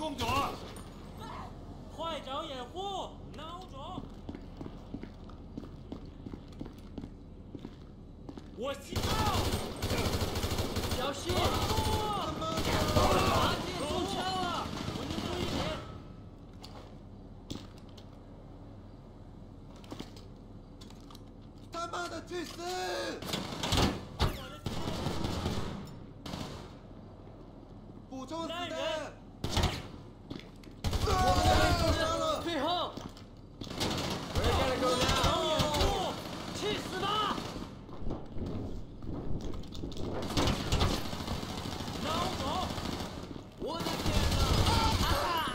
公主， 快找掩护，孬种！我信号，小心！马进中枪了，我们注意点。 他妈的，去死！补充子弹！我们被受伤了， 退后！找掩护，去死吧！孬种！我的天哪！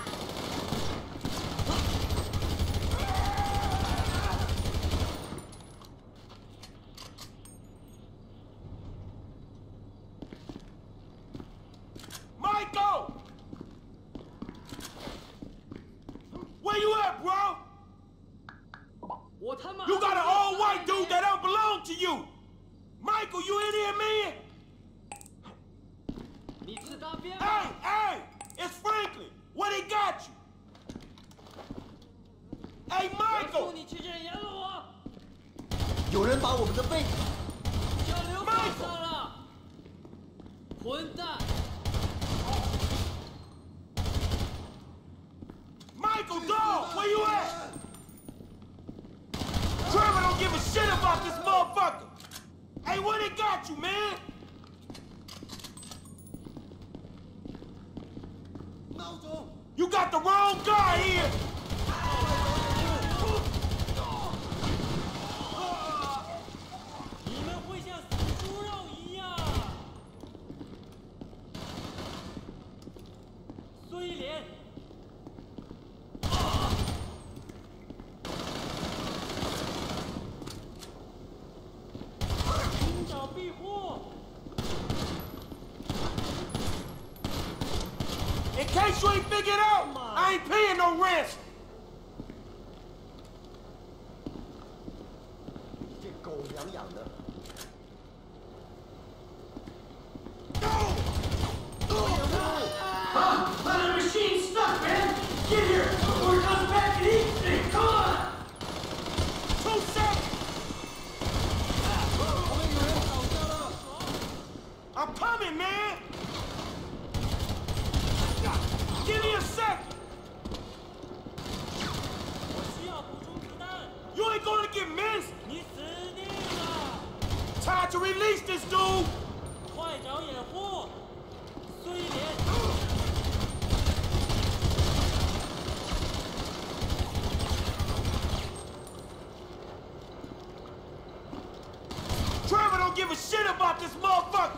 Michael! Where you at, bro? 我他妈 You got an old white dude that don't belong to you! Michael, you in here, man? 你吃大便 Hey, hey! It's Franklin! What he got you? Hey, 我送 Michael! 你去见阎罗王！ 有人把我们的背小刘绑上了！混蛋！ Michael, dog! Where you at? Trevor don't give a shit about this motherfucker! Hey, what he got you, man? 孬种！ You got the wrong guy here! 你们会像死猪肉一样！孙一莲，寻找庇护。 In case you ain't figured out, I ain't paying no rent! 这狗娘养的！ The machine's stuck, man! Get here before it comes back and eats me! Come on! 2 seconds! 我们有人倒下了！ I'm coming, man! Give me a second! 我需要补充子弹。 You ain't gonna get missed! 你死定了！ Time to release this dude! 快找掩护！孙一莲， Trevor don't give a shit about this motherfucker!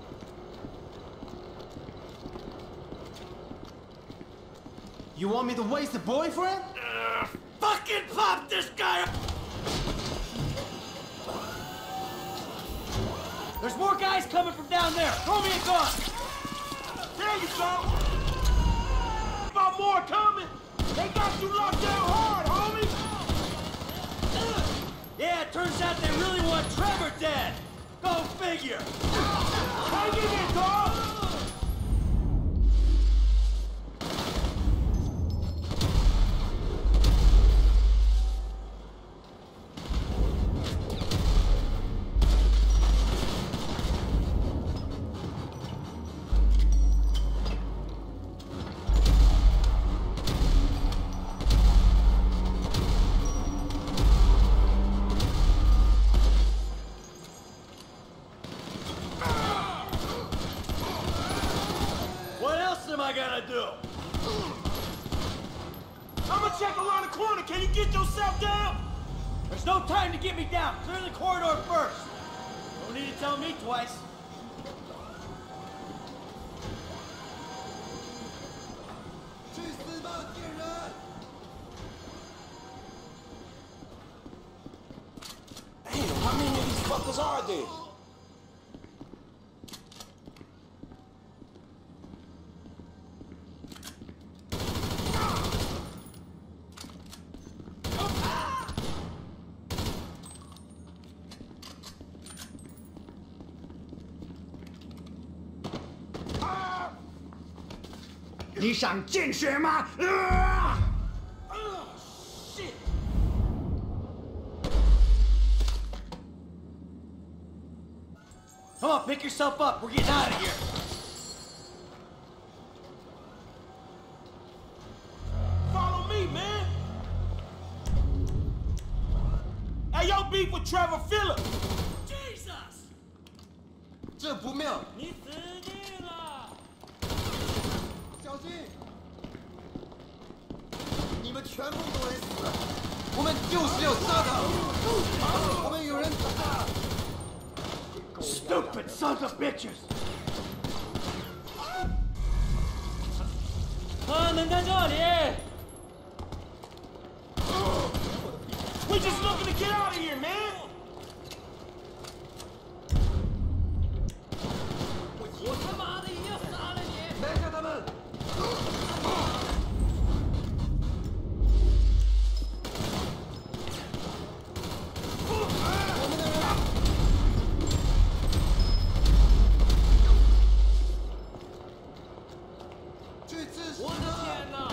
You want me to waste a boyfriend? Fucking pop this guy up! There's more guys coming from down there. Throw me a gun. There you go! About more coming! They got you locked down hard, homie! Yeah, it turns out they really want Trevor dead. Go figure. Hang in there, dog! What else am I gonna do? I'ma check around the corner. Can you get yourself down? There's no time to get me down. Clear the corridor first. Don't need to tell me twice. 去死吧，贱人！ Damn, how many of these fuckers are there? 你想见血吗？ Shit! Come on, pick yourself up. We're getting out of here. Follow me, man. Hey, yo, beef with Trevor Phillips. Jesus! 这不妙！ 你死定了！ 小心！你们全部都得死！我们就是要杀他！我们有人打他！ Stupid sons of bitches! 他们在这里。We just looking to get out of here, man. 我他妈的也要杀了你！ 拦下他们！ 我的天哪！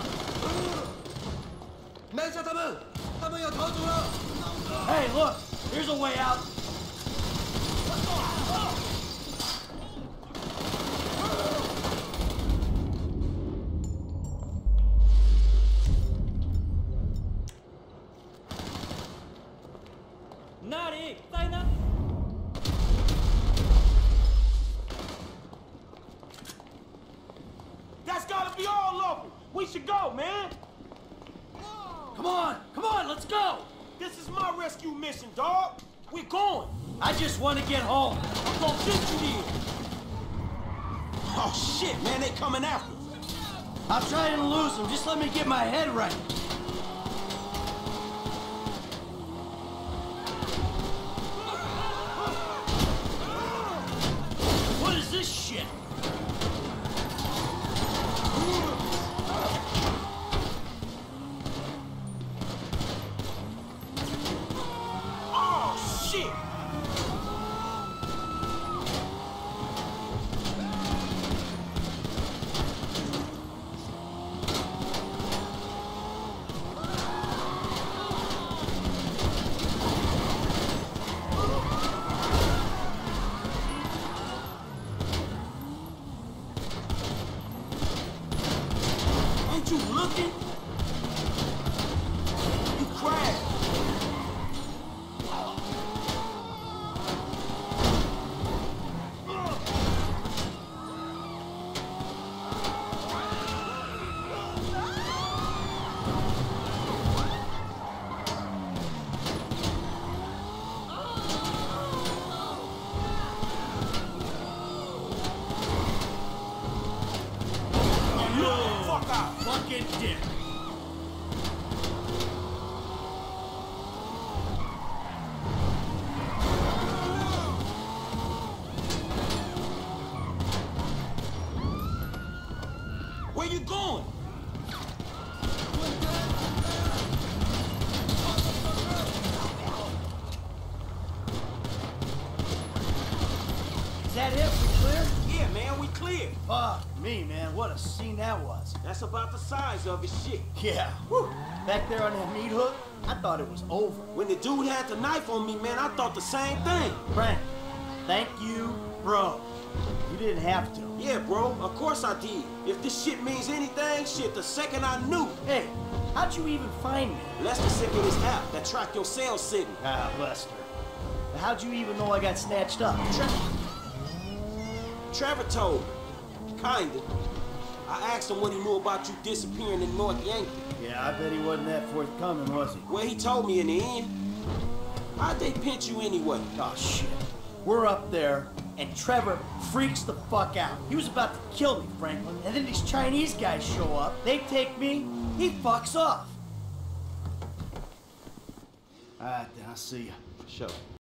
拦下他们！他们要逃走了！ Hey, look! Here's a way out. 那里，在那。That's gotta be all of them. We should go, man. Come on, let's go. This is my rescue mission, dog. We're going. I just want to get home. I'm gonna get you there. Oh shit, man, they coming after us. I'm trying to lose them. Just let me get my head right. What is this shit? Oh shit! Ain't you looking? You crashed. Fuck out! Fucking dick. Where you going? Is that it? We clear? Yeah, man, we clear. Fuck me, man. What a scene that was. That's about the size of it, shit. Yeah. Whew. Back there on that meat hook, I thought it was over. When the dude had the knife on me, man, I thought the same thing. Frank, thank you, bro. You didn't have to. Yeah, bro, of course I did. If this shit means anything, shit, the second I knew. Hey, how'd you even find me? Lester sent me this app that track your cell signal. Ah, Lester. How'd you even know I got snatched up? Trevor told me. Kinda. I asked him what he knew about you disappearing in North Yankee. Yeah, I bet he wasn't that forthcoming, was he? Well, he told me in the end. How'd they pinch you anyway? Oh, shit. We're up there, and Trevor freaks the fuck out. He was about to kill me, Franklin, and then these Chinese guys show up. They take me, he fucks off. All right, then, I'll see you. Sure.